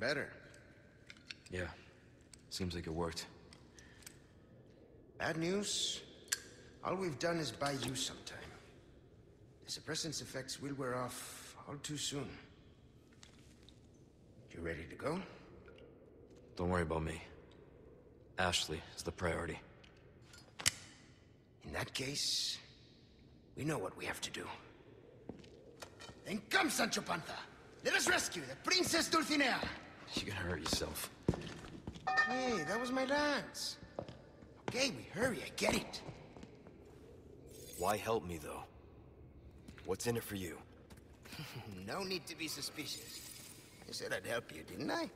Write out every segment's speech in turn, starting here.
better. Yeah. Seems like it worked. Bad news? All we've done is buy you some time. The suppressant's effects will wear off all too soon. You ready to go? Don't worry about me. Ashley is the priority. In that case, we know what we have to do. Then come, Sancho Panza! Let us rescue the Princess Dulcinea! You're gonna hurt yourself. Hey, that was my lance. Okay, we hurry, I get it. Why help me, though? What's in it for you? No need to be suspicious. I said I'd help you, didn't I?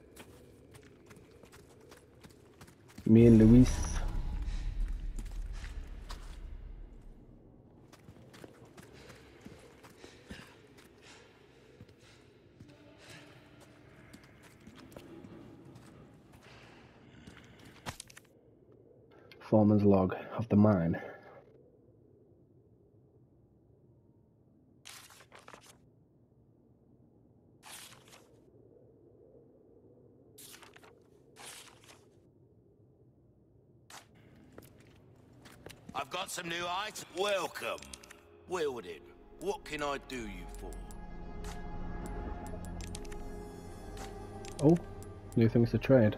Me and Luis. Foreman's log of the mine. I've got some new items. Welcome. Wielded. What can I do you for? Oh, new things to trade.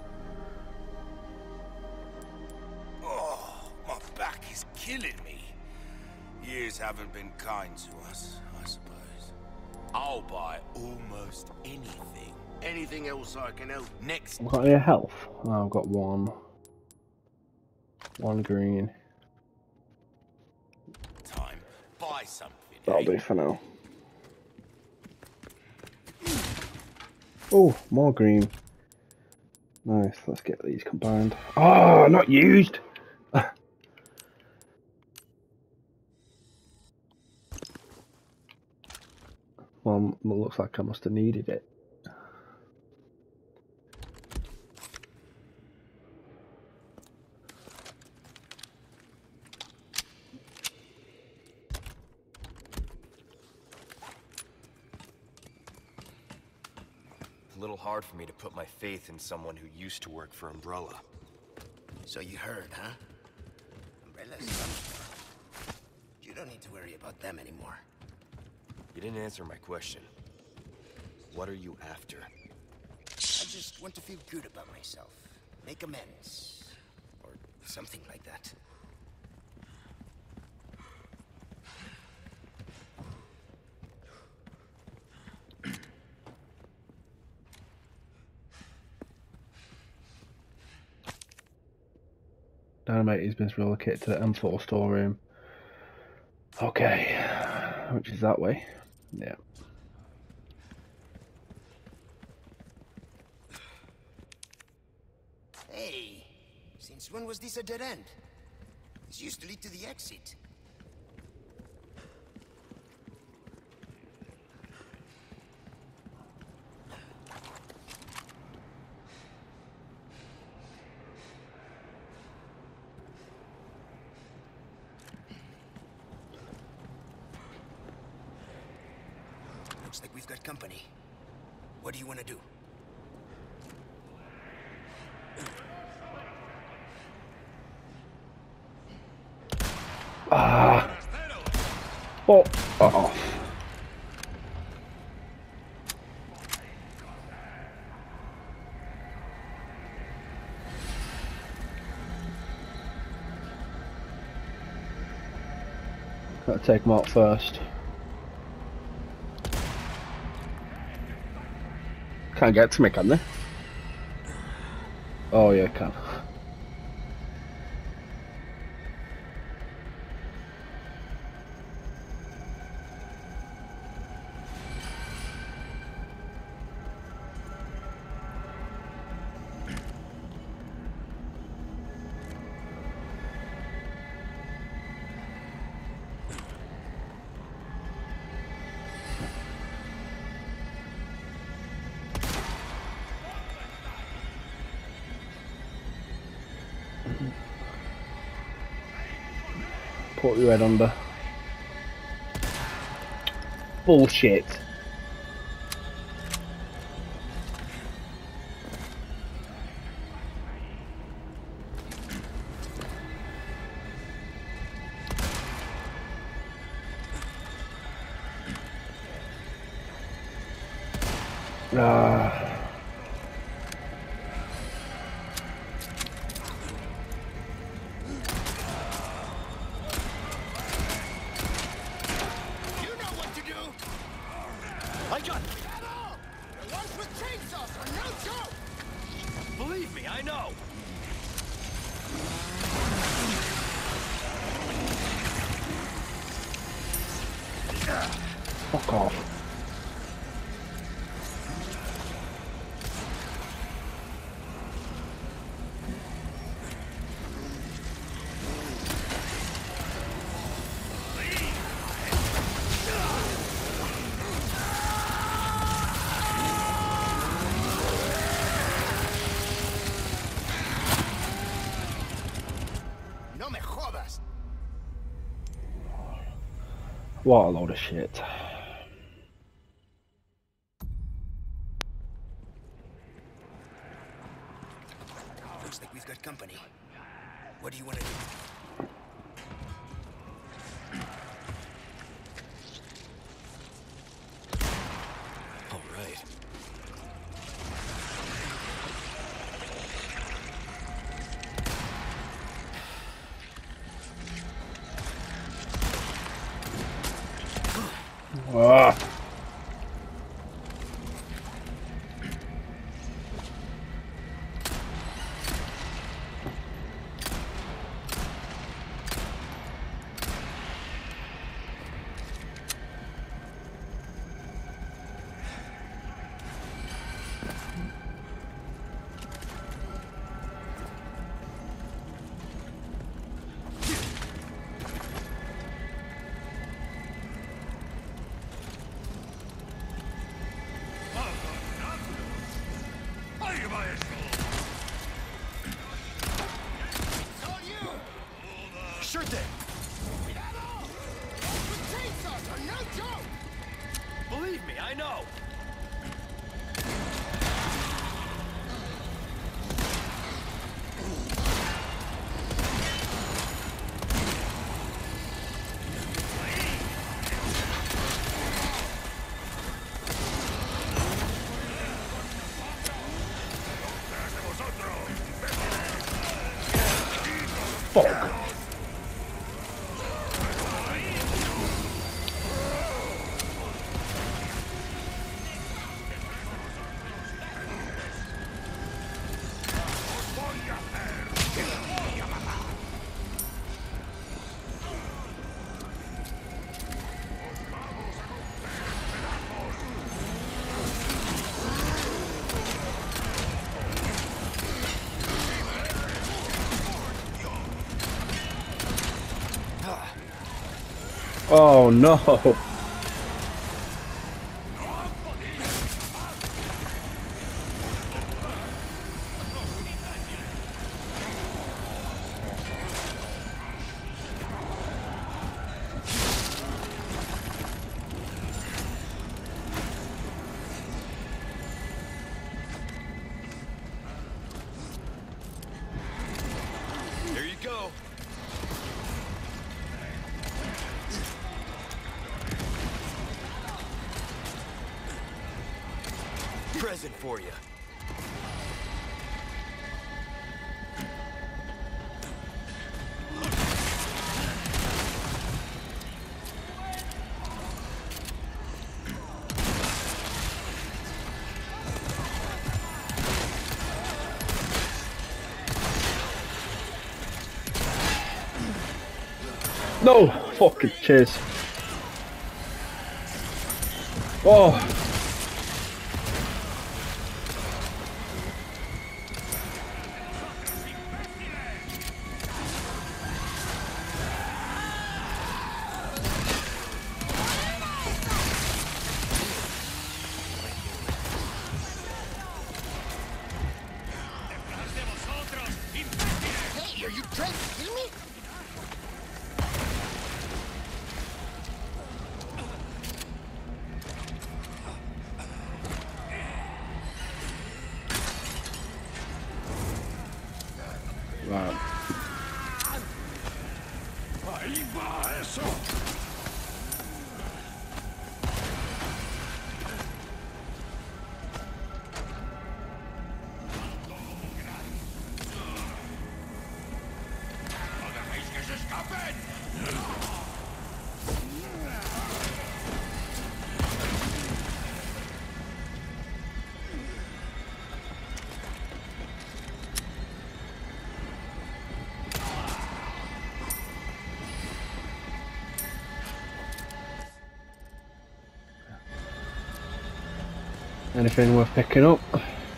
Oh, my back is killing me. Years haven't been kind to us, I suppose. I'll buy almost anything. Anything else I can help next. I've got any health? Oh, I've got one. One green. Time. Buy something. That'll do for now. Oh, more green. Nice, let's get these combined. Oh, not used! Well, looks like I must have needed it. A little hard for me to put my faith in someone who used to work for Umbrella. So you heard, huh? Umbrella's you don't need to worry about them anymore. You didn't answer my question. What are you after? I just want to feel good about myself. Make amends. Or something like that. Dynamite has been relocated to the M4 storeroom. Okay, which is that way? Yeah. Hey, since when was this a dead end? This used to lead to the exit. Looks like we've got company. What do you want to do? Ah. Oh. Uh-oh. Gotta take them out first. Can't get to me, can they? Oh yeah, can. Put your head under. Bullshit. Ah. You know what to do! I got... The ones with chainsaws are no joke! Believe me, I know! Fuck off. No me jodas! What a load of shit. Looks like we've got company. What do you want to do? All right. Ah. It's all you! Sure thing! Cuidado! Those with chainsaws are no joke! Believe me, I know! Fuck. Oh no. There you go. Present for you. No! Fucking cheers. Oh! Hey, are you trying to kill me? Right. Ahí va eso. Anything worth picking up?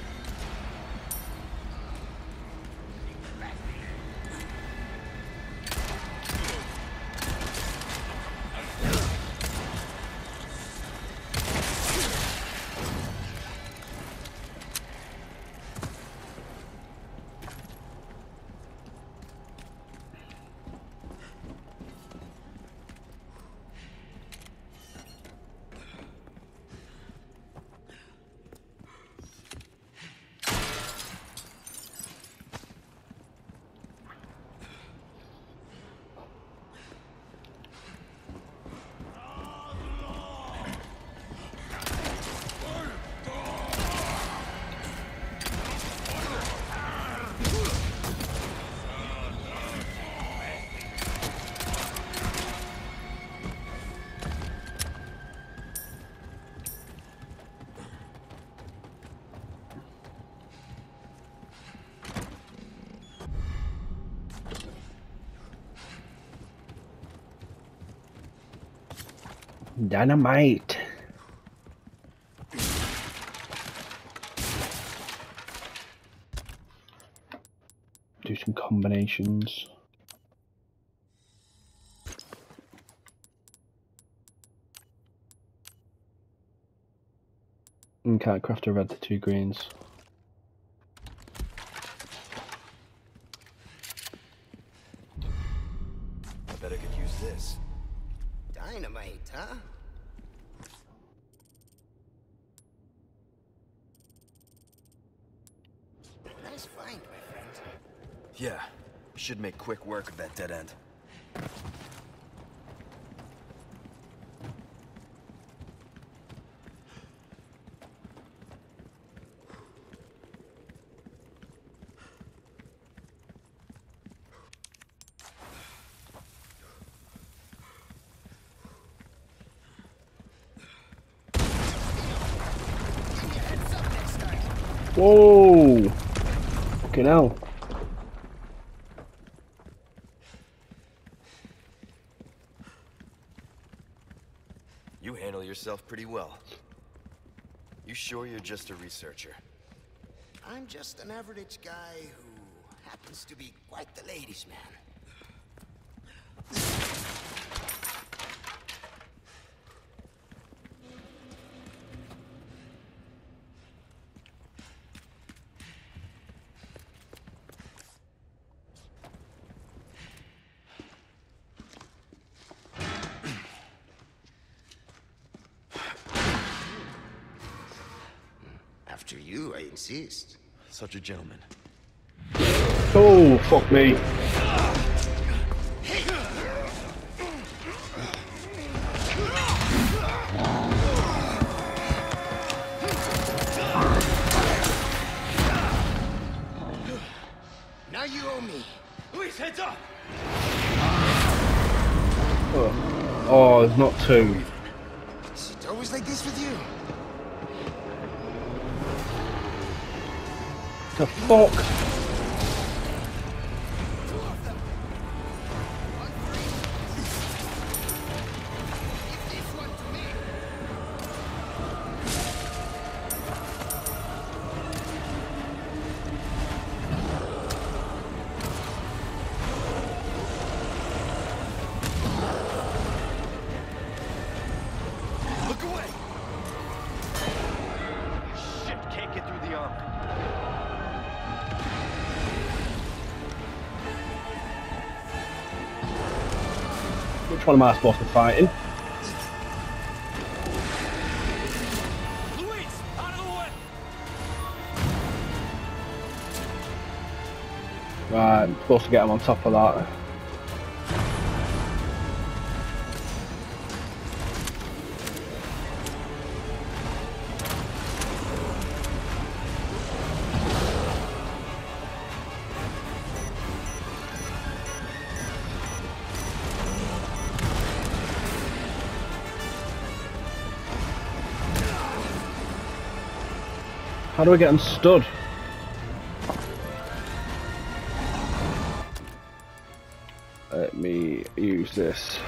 Dynamite. Do some combinations. And can't craft a red to 2 greens. I bet I could use this. Dynamite, huh? Nice find, my friend. Yeah, should make quick work of that dead end. Whoa! Fucking hell. You handle yourself pretty well. You sure you're just a researcher? I'm just an average guy who happens to be quite the ladies' man. After you, I insist. Such a gentleman. Oh, fuck me. Now you owe me. Luis, heads up! Oh, there's not 2. Is it always like this with you? The fuck? Look away! Shit, can't get through the armor. Which one am I supposed to be fighting? Luis, out of the way! Right, I'm supposed to get him on top of that. How do I get unstood? Let me use this.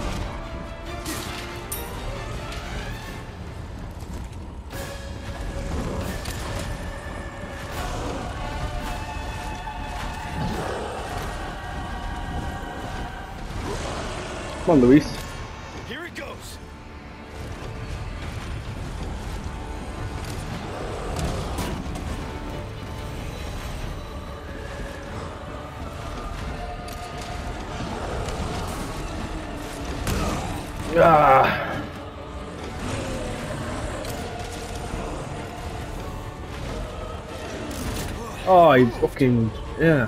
Come on, Luis. Here it goes. Ah. Oh, he fucking yeah.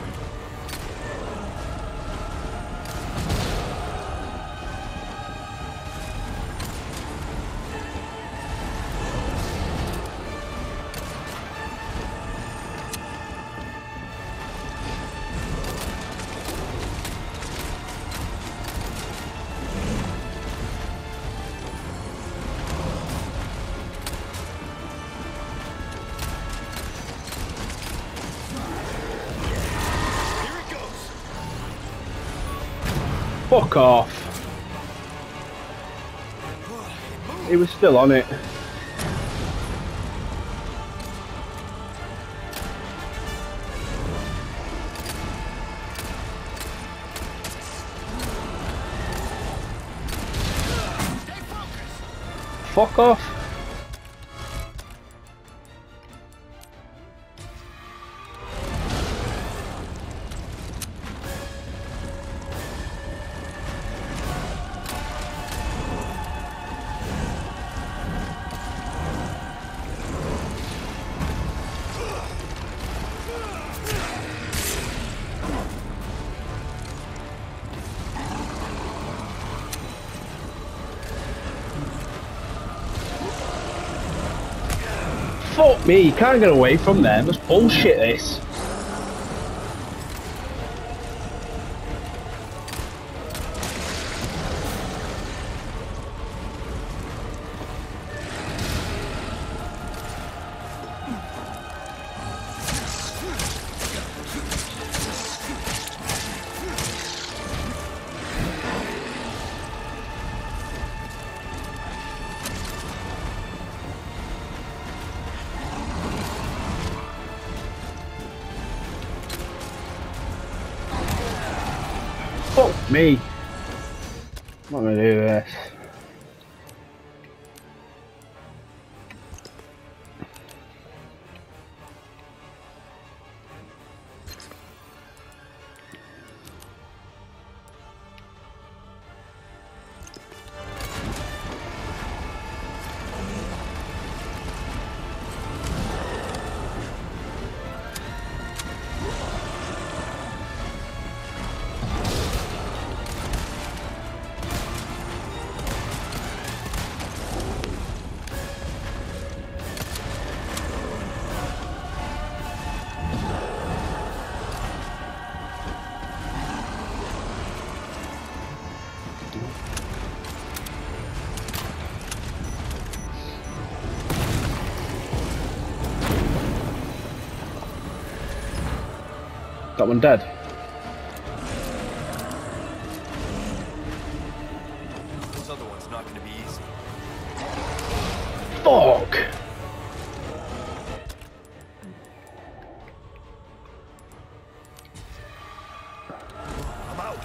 Fuck off. He was still on it. Fuck off. Fuck me, you can't get away from them. That's bullshit, this. Fuck me. I'm not gonna do this. That one dead. This other one's not gonna be easy. Fuck! I'm out.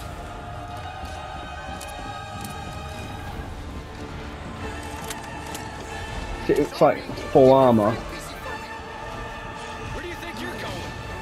It's like full armor. Where do you think you're going?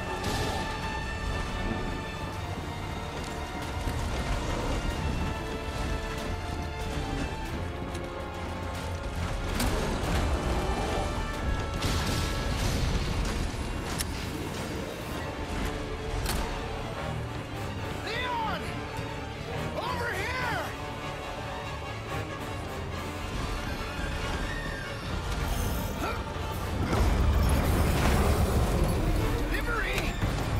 Leon! Over here! Delivery!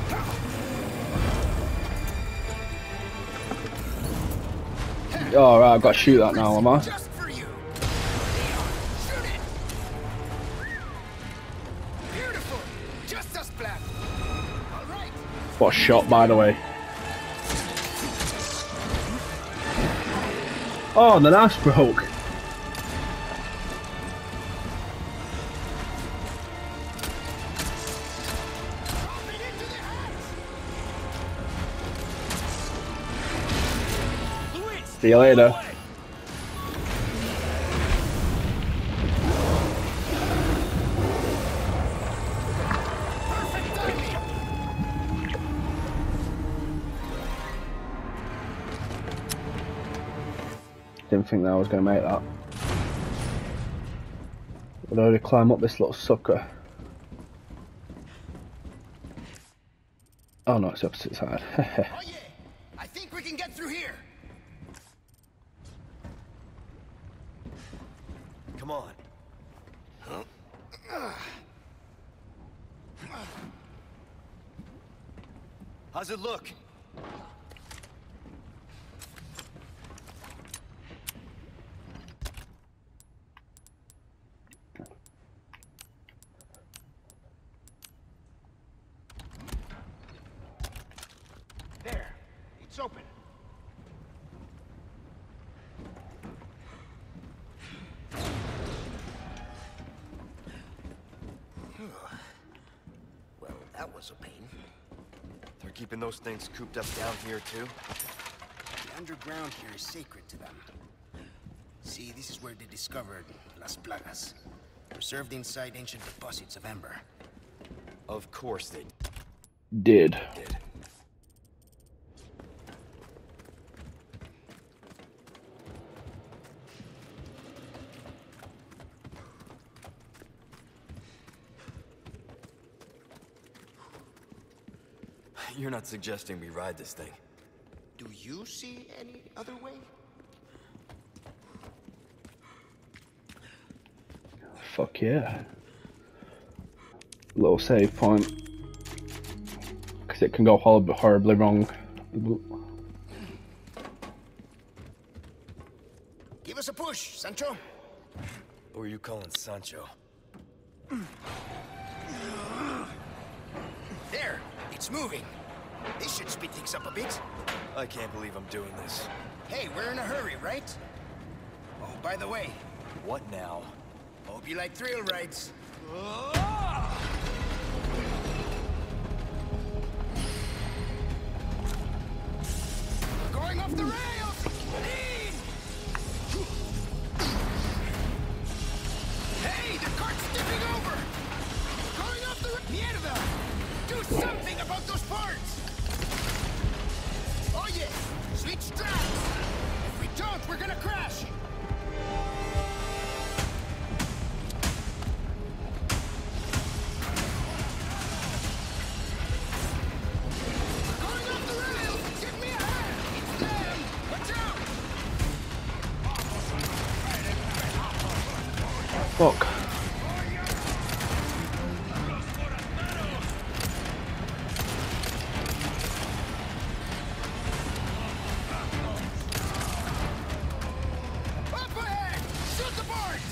Oh, right, I've got to shoot that now, am I? Just for you. Leon, shoot it! What a shot, by the way. Oh, the knife broke. See you later. Didn't think that I was going to make that. I'd already climb up this little sucker. Oh no, it's the opposite side. Oh yeah! I think we can get through here! Come on. How's it look? There! It's open! Well, that was a pain. They're keeping those things cooped up down here, too? The underground here is sacred to them. See, this is where they discovered Las Plagas, preserved inside ancient deposits of amber. Of course they Did. did. You're not suggesting we ride this thing? Do you see any other way? Fuck yeah. Little save point. Because it can go horribly wrong. Give us a push, Sancho. Who are you calling Sancho? There, it's moving. This should speed things up a bit. I can't believe I'm doing this. Hey, we're in a hurry, right? Oh, by the way, What now? hope you like thrill rides. We're going off the rails! Lean! Hey, the cart's tipping over! Going off the Mierda! Do something about those parts! Oh yeah! Switch tracks! If we don't, we're gonna crash! We're going off the rails! Give me a hand! It's them! Watch out! Fuck. Up ahead! Shoot the boards!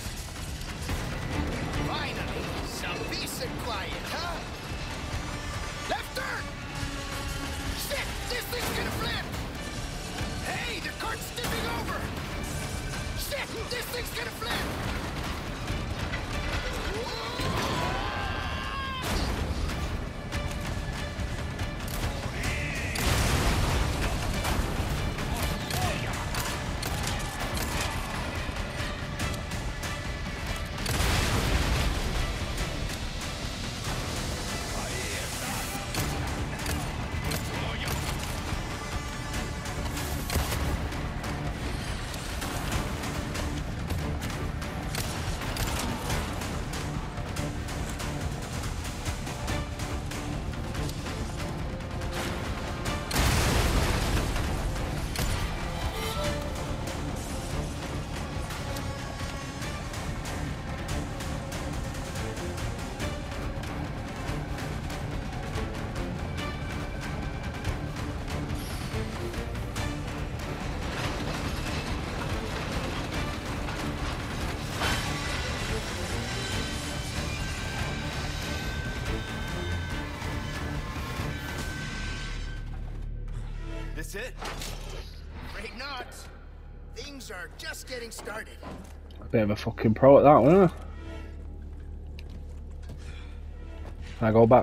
Finally, some peace and quiet, huh? Left turn! Shit! This thing's gonna flip! Hey, the cart's tipping over! Shit! This thing's gonna flip! this it? Afraid not. Things are just getting started. A bit of a fucking pro at that, wasn't I? Can I go back?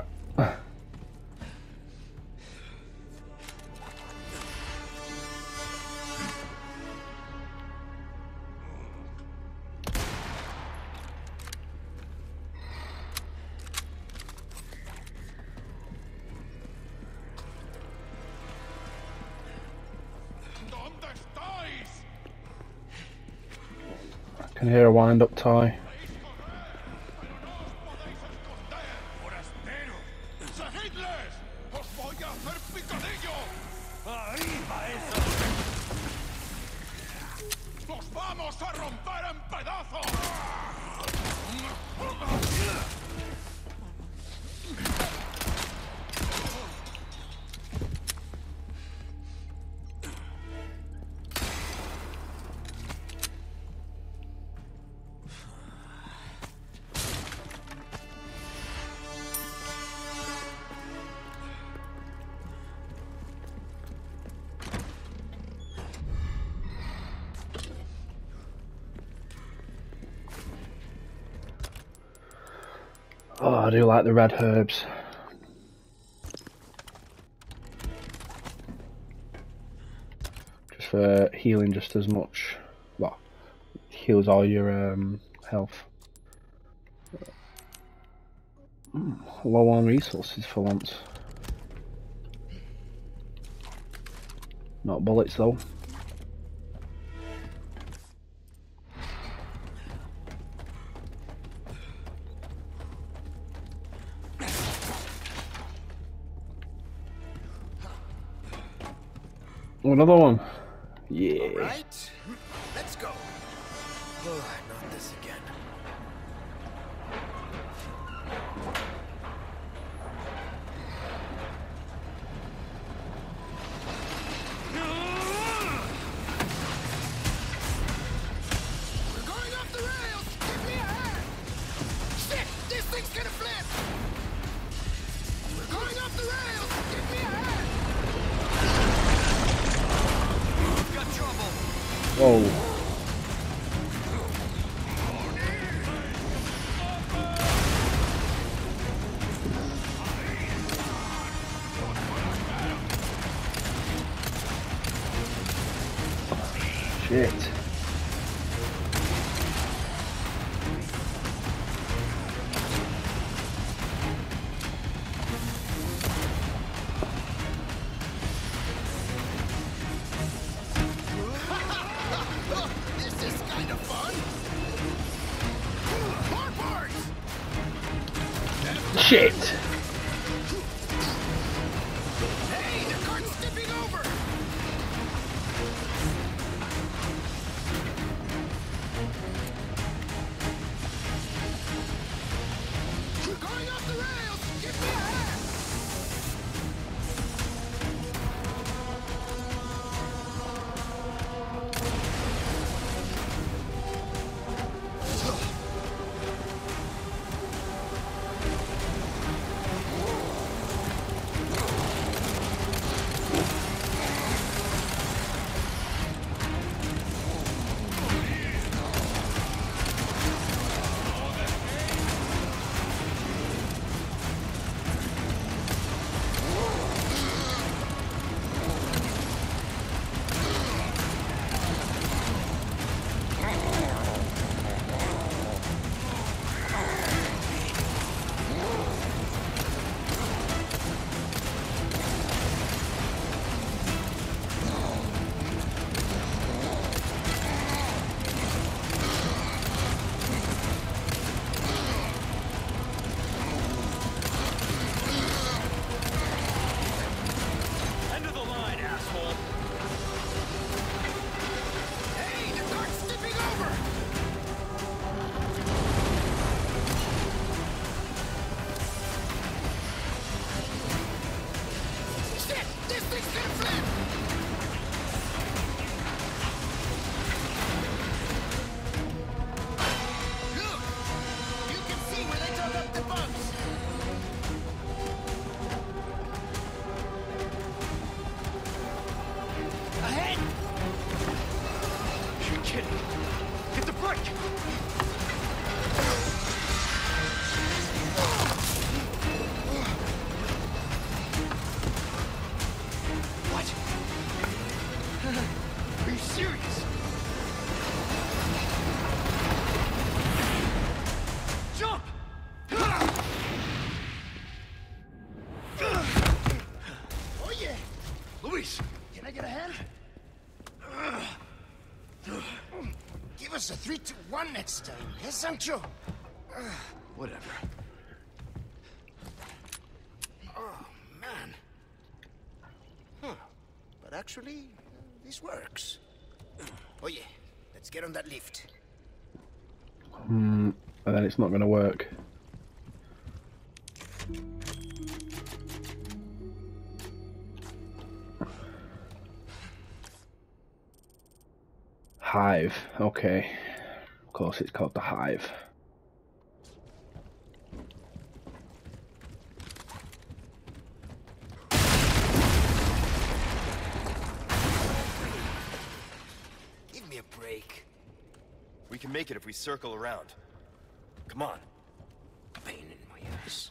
I can hear a wind-up toy. Oh, I do like the red herbs. Just for healing just as much. Well, heals all your health. Low on resources for once. Not bullets though. Another one. Yeah. All right, let's go. Oh, not this again. We're going off the rails. Give me a hand. Shit, this thing's gonna flip. We're going off the rails. Give me a hand. We've got trouble. Whoa. Shit. This is kind of fun. More parts. Shit. Hey, the cart's tipping over. We're going off the rails. Give me a hand. Shit! Hit the brake! What? Are you serious? Jump! Oh yeah! Luis, can I get a hand? Give us a 3-2-1 next time, eh, Sancho? Whatever. Oh, man. Huh. But actually, this works. Oh yeah, let's get on that lift. And then it's not going to work. Hive. Okay. Of course it's called the Hive. Give me a break. We can make it if we circle around. Come on. Pain in my ass.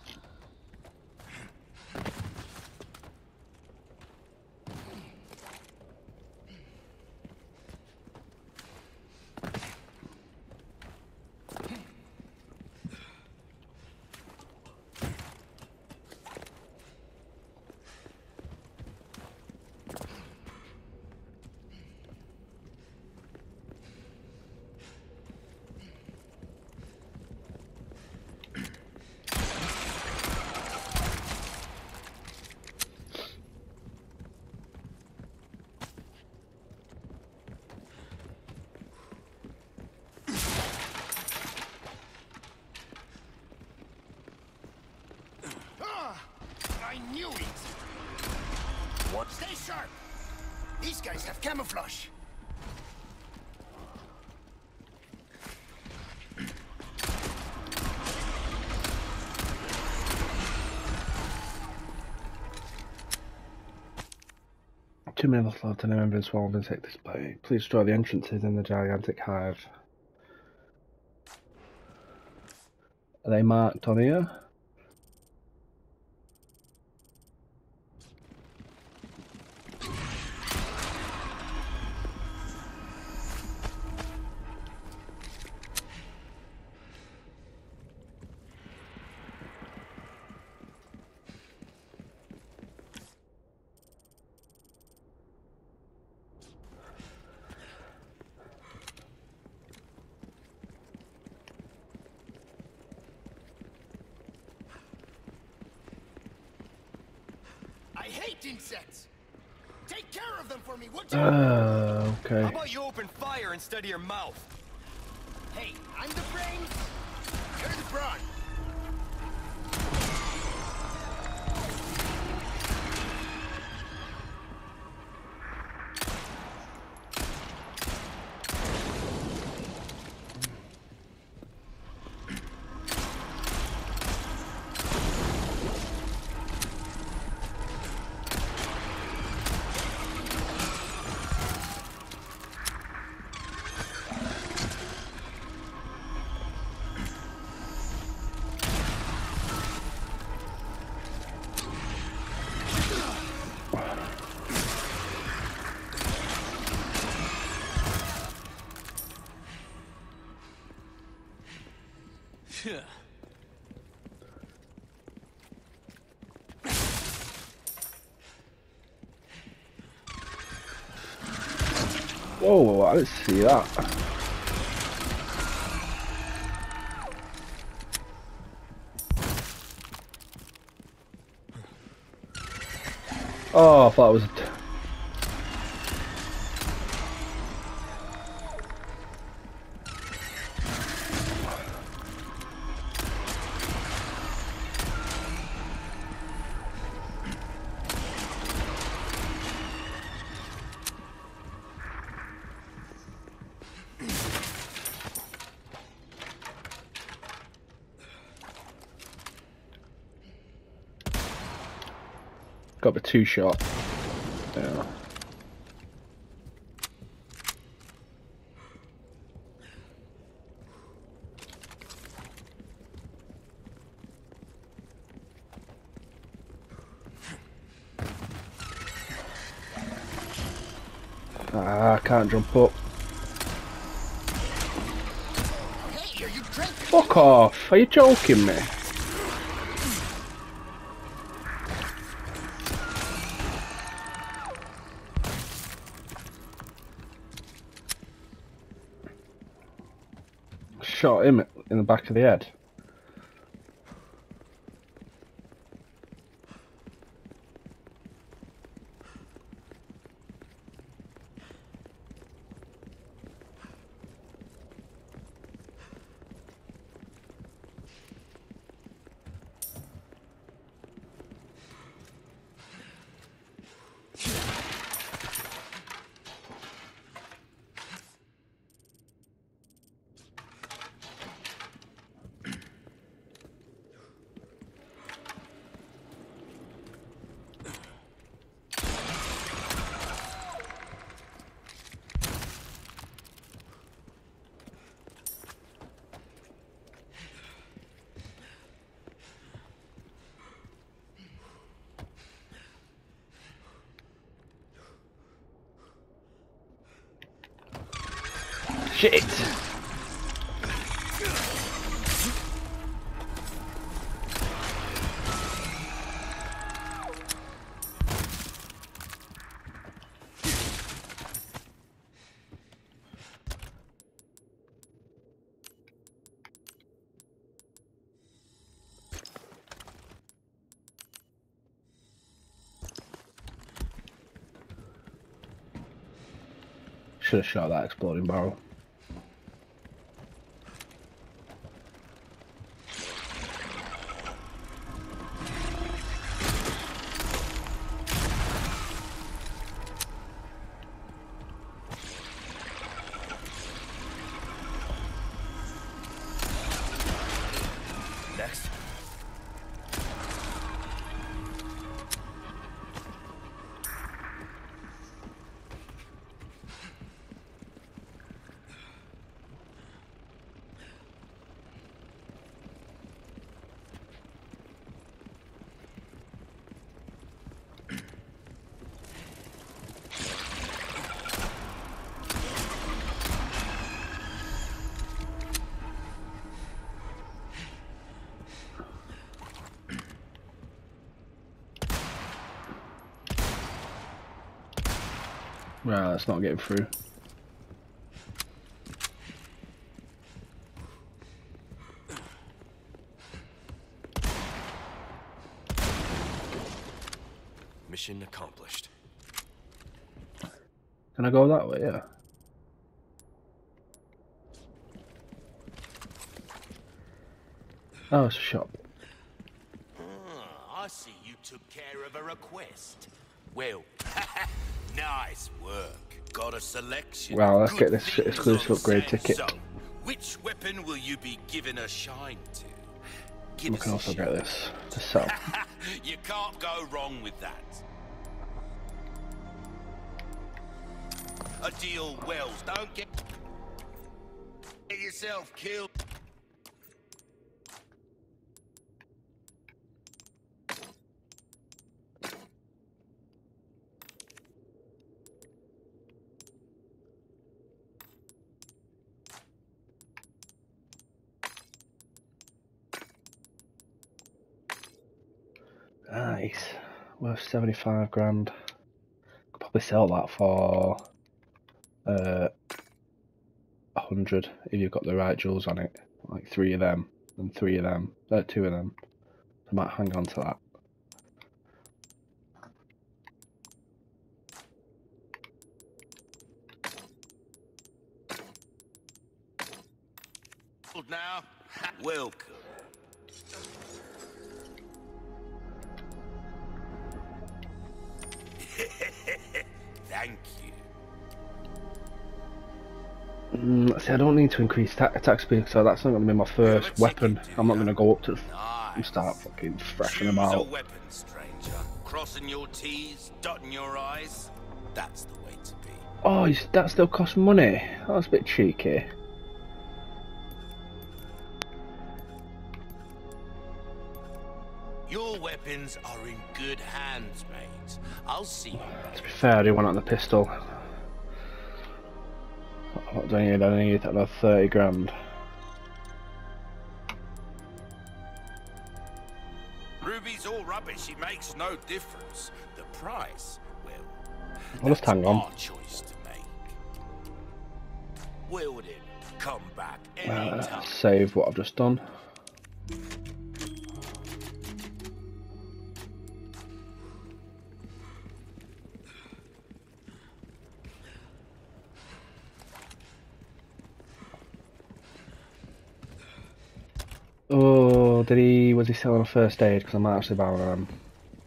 I knew it! What? Stay sharp! These guys have camouflage. Too many lost left and members swarmed insect display. Please destroy the entrances in the gigantic hive. Are they marked on here? I hate insects! Take care of them for me, would you? How Okay. about you open fire instead of your mouth? Hey, I'm the brains. You're the brawn. Whoa, I didn't see that. Oh, I thought it was got the two shot. Yeah. Ah, I can't jump up. Hey, are you drinking? Fuck off! Are you joking me? Shot him in the back of the head. Shit! Should have shot that exploding barrel. Next. Right, that's not getting through. Mission accomplished. Can I go that way? Yeah. Oh, it's a shop. I see you took care of a request. Well, nice work. Got a selection. Wow, let's Good get this things exclusive on upgrade sale. ticket. So, which weapon will you be given a shine to? Give We us can a also shot. get this to sell. You can't go wrong with that. A deal Wells. Don't get yourself killed. Nice. Worth 75 grand. Could probably sell that for 100 if you've got the right jewels on it. Like 3 of them and 3 of them. 2 of them. I might hang on to that. Now, welcome. Thank you. See, I don't need to increase attack speed, so that's not going to be my first weapon. I'm not going to go up to and start fucking thrashing them Choose a out. weapon, stranger. Crossing your T's, dotting your I's. That's the way to be. Oh, that still costs money. That was a bit cheeky. Your weapons are in good hands, mate. I'll see you To later. be fair, I do want it on the pistol. What do I need? I need another 30 grand. Ruby's all rubbish. It makes no difference. The price, well, I'll just hang on. our choice to make. Will it come back anytime? Save what I've just done. Oh, was he still on a first aid? Because I might actually buy one of them.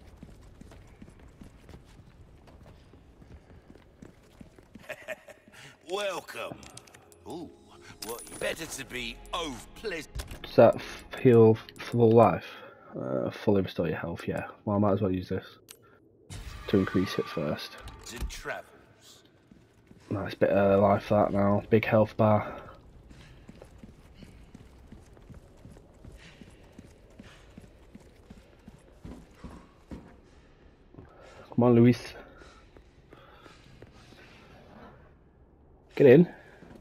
Welcome. Ooh, well, better to be pleasant. Does that heal full life? Fully restore your health, yeah. Well, I might as well use this to increase it first. And travels. Nice bit of life that now. Big health bar. Come on, Luis. Get in.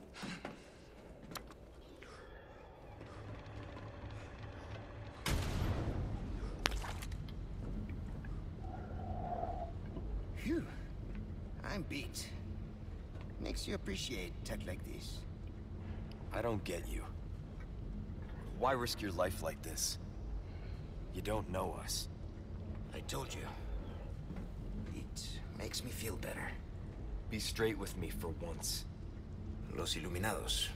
Phew. I'm beat. Makes you appreciate tech like this. I don't get you. Why risk your life like this? You don't know us. I told you. It makes me feel better. Be straight with me for once. Los Iluminados.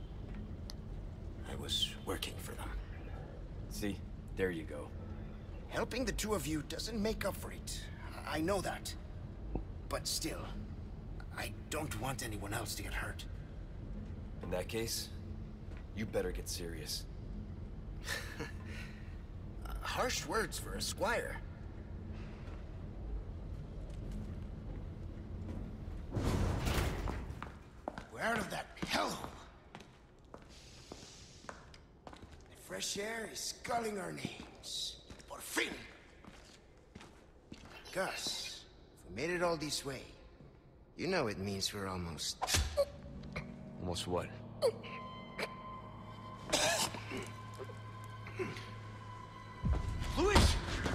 I was working for them. See? There you go. Helping the two of you doesn't make up for it. I know that. But still, I don't want anyone else to get hurt. In that case, you better get serious. Harsh words for a squire. We're out of that hellhole. The fresh air is calling our names. Por fin! Gus, if we made it all this way, you know it means we're almost... Almost what? Luis!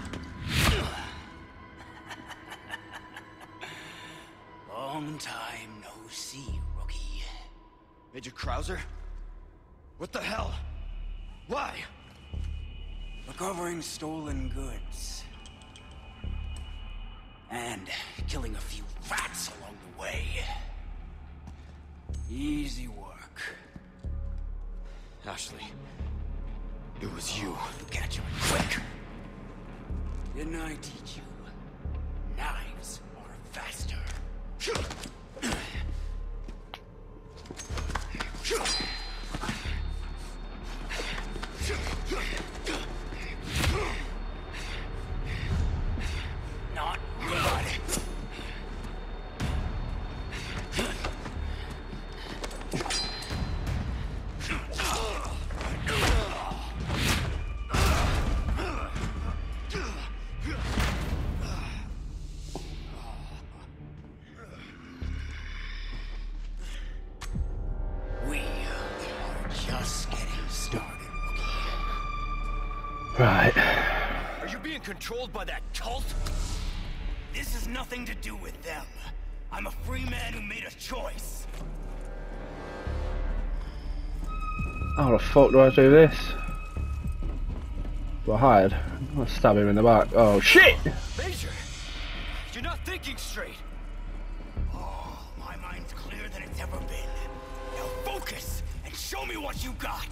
Long time no see, rookie. Major Krauser? What the hell? Why? Recovering stolen goods. And killing a few rats along the way. Easy work. Ashley. It was you. Catch him quick. Didn't I teach you? Knives are faster. Not good. We are just getting started, rookie. Right. Are you being controlled by that cult? This has nothing to do with them. I'm a free man who made a choice. How the fuck do I do this? Do I hide? I'll stab him in the back. Oh shit! Major! You're not thinking straight! Oh, my mind's clearer than it's ever been. Now focus and show me what you got.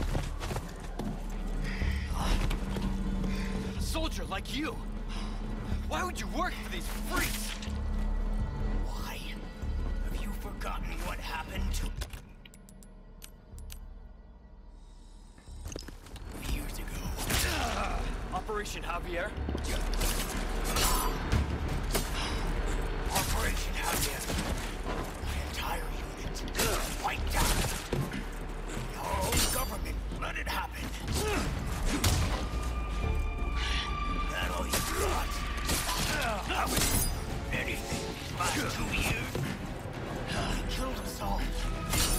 A soldier like you! Why would you work for these freaks? Why? Have you forgotten what happened to... years ago? Operation Javier? Operation Hive. My entire unit wiped out. Our own government let it happen. That all you got? Haven't anything these last 2 years. They killed us all.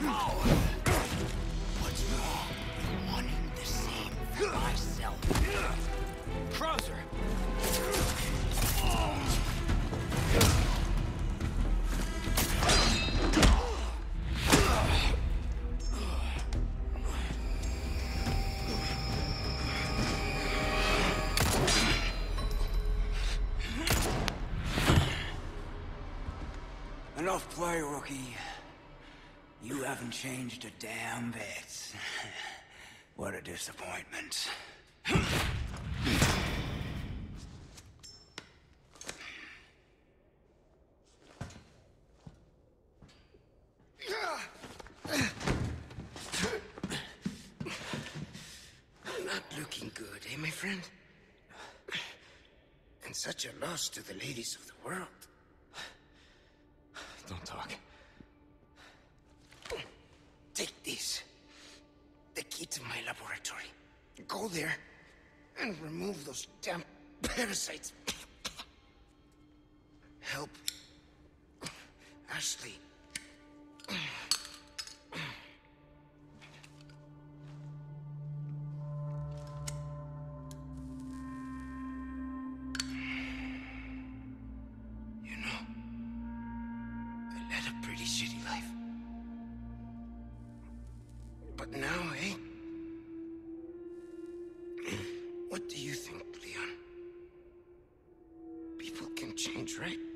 What's wrong with wanting the same for myself? Krauser! Enough play, rookie. You haven't changed a damn bit. What a disappointment. Not looking good, eh, my friend? And such a loss to the ladies of the world. Don't talk. Take this. The key to my laboratory. Go there and remove those damn parasites. Help Ashley. You know, I led a pretty shitty life. But now, eh? What do you think, Leon? People can change, right?